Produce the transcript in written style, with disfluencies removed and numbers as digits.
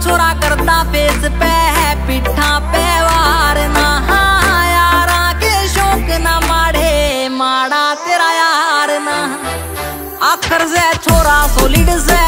छोरा करता फेस पे है पिठा पे वार ना। यारा के शौक ना माड़े माड़ा तेरा यार ना। आखर से छोरा सोलिड से